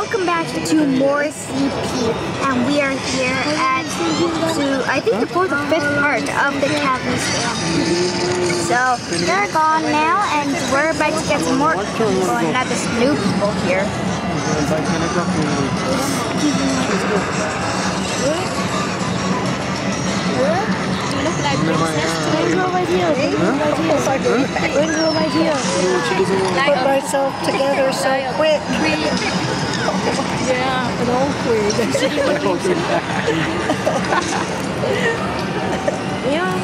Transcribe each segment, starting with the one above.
welcome back to more CP, and we are here at I think the fourth or fifth part of the Calgary Stampede. So they're gone now, and we're about to get some more people, and not just new people here. We're gonna go right here. We're gonna go right here. Put myself together so quick. Yeah. An old queen. Yeah.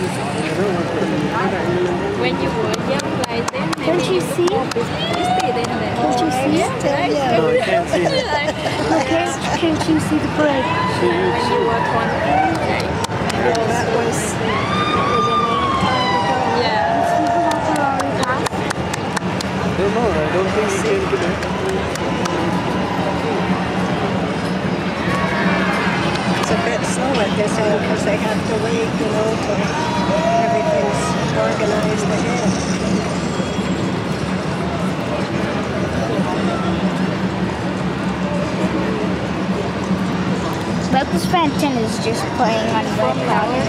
When you were young like that, Can't you see? you stayed in there. Can't you see it? Yeah. No, Can't you see the parade? when you were 20, Well, that was a long time ago. yeah. I don't know, I don't think he came today. It's a bit slow at this end because they have to wait, you know, till everything's organized ahead. Lucas Fenton is just playing on Red Power.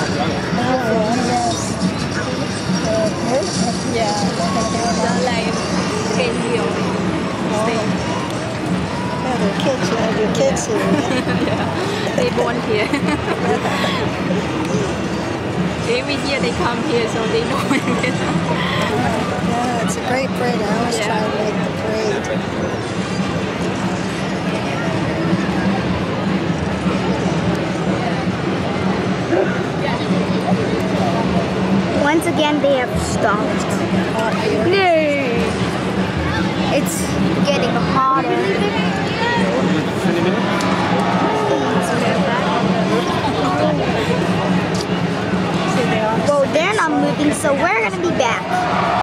Yeah. The like can you stay. Yeah, the kids here. Yeah. They born here. Every year they come here, so they know everything. Yeah, it's a great parade. I always try to make the parade. Once again, they have stopped. Yay! It's getting hotter. Well, they're not moving, so we're gonna be back.